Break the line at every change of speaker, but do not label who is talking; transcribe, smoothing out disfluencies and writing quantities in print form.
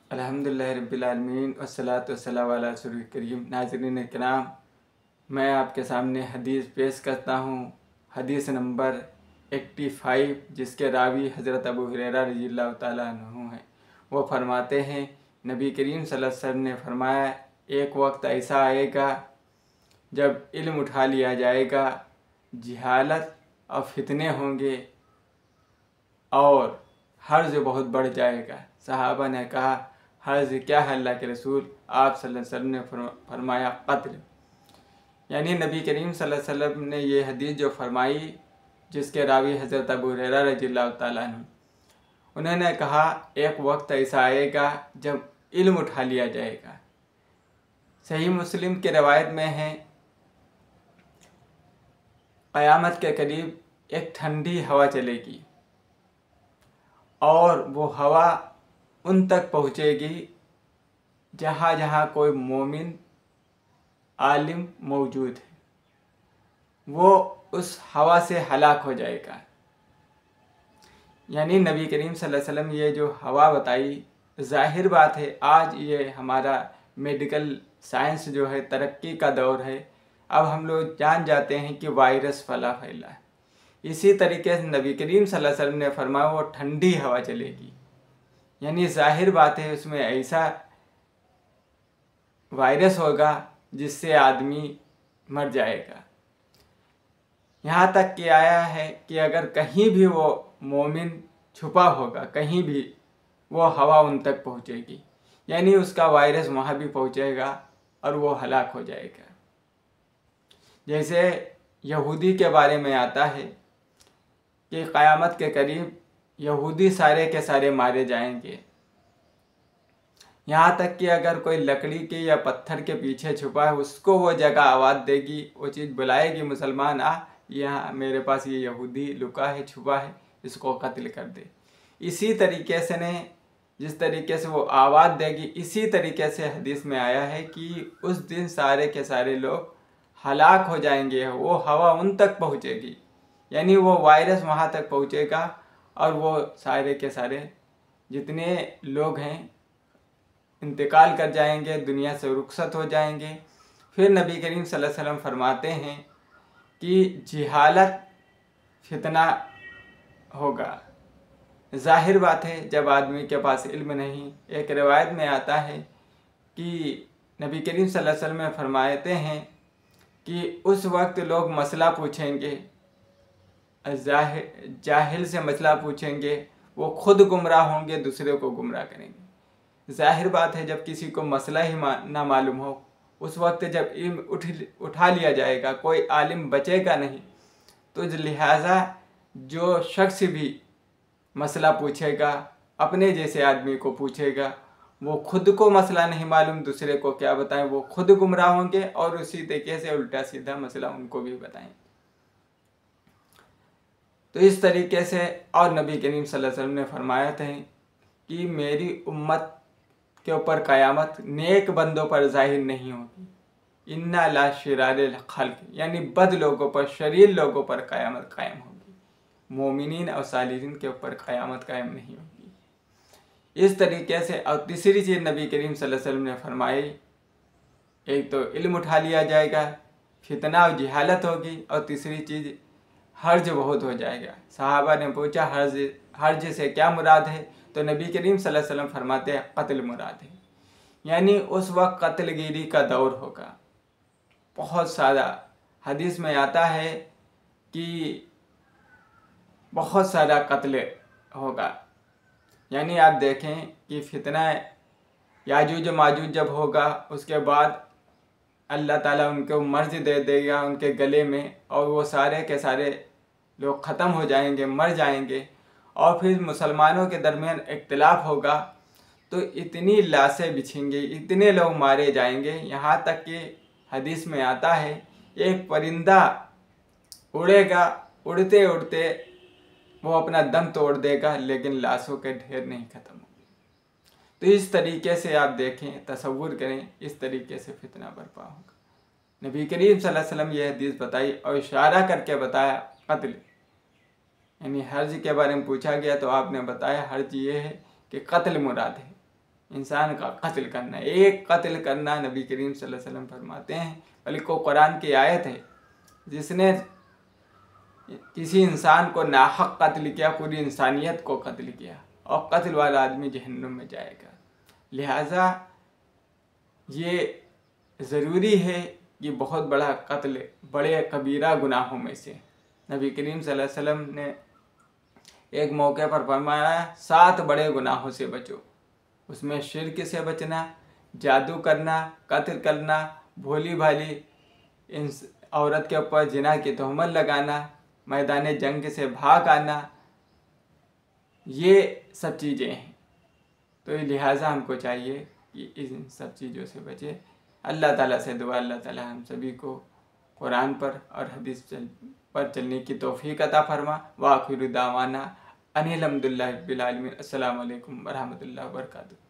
अल्हम्दुलिल्लाह रब्बिल आलमीन वस्सलातु वस्सलामु अला रसूलिल करीम। नाज़रीन किराम, मैं आपके सामने हदीस पेश करता हूँ। हदीस नंबर 85, जिसके रावी हज़रत अबू हुरैरा रज़ियल्लाहु ताला अन्हु हैं। वो फरमाते हैं, नबी करीम सल्लल्लाहु अलैहि वसल्लम ने फरमाया, एक वक्त ऐसा आएगा जब इल्म उठा लिया जाएगा, जहालत और फितने होंगे और हर्ज बहुत बढ़ जाएगा। सहाबा ने कहा, हर्ज क्या है अल्लाह के रसूल? आप सल्लल्लाहु अलैहि वसल्लम ने फरमाया, कत्ल। यानी नबी करीम सल्लल्लाहु अलैहि वसल्लम ने ये हदीस जो फरमाई, जिसके रावी हज़रत अबू हुरैरा रज़ियल्लाहु ताला अन्हु, उन्होंने कहा एक वक्त ऐसा आएगा जब इल्म उठा लिया जाएगा। सही मुस्लिम की रवायत में है, क़यामत के करीब एक ठंडी हवा चलेगी और वो हवा उन तक पहुँचेगी जहाँ जहाँ कोई मोमिन आलिम मौजूद है, वो उस हवा से हलाक हो जाएगा। यानी नबी करीम सल्लल्लाहु अलैहि वसल्लम ये जो हवा बताई, ज़ाहिर बात है आज ये हमारा मेडिकल साइंस जो है तरक्की का दौर है। अब हम लोग जान जाते हैं कि वायरस फैला है। इसी तरीके से नबी करीम सल्लल्लाहु अलैहि वसल्लम ने फरमाया वो ठंडी हवा चलेगी। यानी ज़ाहिर बात है उसमें ऐसा वायरस होगा जिससे आदमी मर जाएगा। यहाँ तक कि आया है कि अगर कहीं भी वो मोमिन छुपा होगा, कहीं भी वो हवा उन तक पहुँचेगी, यानी उसका वायरस वहाँ भी पहुँचेगा और वो हलाक हो जाएगा। जैसे यहूदी के बारे में आता है कि क़यामत के करीब यहूदी सारे के सारे मारे जाएंगे। यहाँ तक कि अगर कोई लकड़ी के या पत्थर के पीछे छुपा है, उसको वो जगह आवाज़ देगी, वो चीज़ बुलाएगी, मुसलमान आ, यहाँ मेरे पास ये यहूदी लुका है, छुपा है, इसको कत्ल कर दे। इसी तरीके से ने जिस तरीके से वो आवाज़ देगी, इसी तरीके से हदीस में आया है कि उस दिन सारे के सारे लोग हलाक हो जाएंगे। वो हवा उन तक पहुँचेगी, यानी वो वायरस वहाँ तक पहुँचेगा और वो सारे के सारे जितने लोग हैं इंतकाल कर जाएंगे, दुनिया से रुखसत हो जाएंगे। फिर नबी करीम सल्लल्लाहु अलैहि वसल्लम फरमाते हैं कि जहालत फितना होगा। ज़ाहिर बात है जब आदमी के पास इल्म नहीं। एक रिवायत में आता है कि नबी करीम सल्लल्लाहु अलैहि वसल्लम फरमाते हैं कि उस वक्त लोग मसला पूछेंगे, जाहिल से मसला पूछेंगे, वो खुद गुमराह होंगे, दूसरे को गुमराह करेंगे। ज़ाहिर बात है जब किसी को मसला ही ना मालूम हो, उस वक्त जब इल्म उठा लिया जाएगा, कोई आलिम बचेगा नहीं। तो लिहाजा जो शख्स भी मसला पूछेगा, अपने जैसे आदमी को पूछेगा, वो खुद को मसला नहीं मालूम, दूसरे को क्या बताएं, वो खुद गुमराह होंगे और उसी तरीके से उल्टा सीधा मसला उनको भी बताएं। तो इस तरीके से और नबी करीम सल्लल्लाहु अलैहि वसल्लम ने फरमाया था कि मेरी उम्मत के ऊपर क़यामत नेक बंदों पर ज़ाहिर नहीं होगी, इन्ना ला शिरारिल खल्क़, यानी बद लोगों पर, शरीर लोगों पर क़यामत कायम होगी। मोमिनीन और सालिहीन के ऊपर क़यामत कायम नहीं होगी। इस तरीके से और तीसरी चीज़ नबी करीम सल्लल्लाहु अलैहि वसल्लम ने फरमाई, एक तो इल्म उठा लिया जाएगा, फितना और जहालत होगी, और तीसरी चीज़ हर्ज बहुत हो जाएगा। सहाबा ने पूछा हर्ज से क्या मुराद है? तो नबी करीम सल्लल्लाहु अलैहि वसल्लम फरमाते हैं कत्ल मुराद है। यानी उस वक्त कत्लगिरी का दौर होगा, बहुत सारा। हदीस में आता है कि बहुत सारा कत्ल होगा। यानी आप देखें कि फितना याजूज माजूज जब होगा, उसके बाद अल्लाह ताला उनको मर्ज दे देगा उनके गले में, और वो सारे के सारे लोग ख़त्म हो जाएंगे, मर जाएंगे, और फिर मुसलमानों के दरमियान इख्तिलाफ होगा। तो इतनी लाशें बिछेंगी, इतने लोग मारे जाएंगे, यहाँ तक कि हदीस में आता है एक परिंदा उड़ेगा, उड़ते उड़ते वो अपना दम तोड़ देगा, लेकिन लाशों के ढेर नहीं ख़त्म होंगे। तो इस तरीके से आप देखें, तसव्वुर करें, इस तरीके से फितना बर्पा होगा। नबी करीम सल्लल्लाहु अलैहि वसल्लम ये हदीस बताई और इशारा करके बताया कत्ल, यानी हर्ज के बारे में पूछा गया तो आपने बताया हर्ज ये है कि कत्ल मुराद है। इंसान का कत्ल करना, एक कत्ल करना, नबी करीम सल्लल्लाहु अलैहि वसल्लम फरमाते हैं, बल्कि कुरान की आयत है, जिसने किसी इंसान को नाहक कत्ल किया, पूरी इंसानियत को कत्ल किया, और कत्ल वाला आदमी जहन्नुम में जाएगा। लिहाजा ये ज़रूरी है कि बहुत बड़ा कत्ल बड़े कबीरा गुनाहों में से, नबी करीम सल्लल्लाहु अलैहि वसल्लम ने एक मौके पर फरमाया 7 बड़े गुनाहों से बचो। उसमें शिर्क से बचना, जादू करना, कत्ल करना, भोली भाली औरत के ऊपर जिना की तहमत लगाना, मैदान जंग से भाग आना, ये सब चीज़ें हैं। तो लिहाजा हमको चाहिए कि इन सब चीज़ों से बचे। अल्लाह ताला से दुआ, अल्लाह ताला हम सभी को कुरान पर और हदीस पर चलने की तौफीक अता फरमा। व आखिर दावाना अनिल हम्दुलिल्लाहि रब्बिल आलमीन। अस्सलामु अलैकुम व रहमतुल्लाहि व बरकातुहू।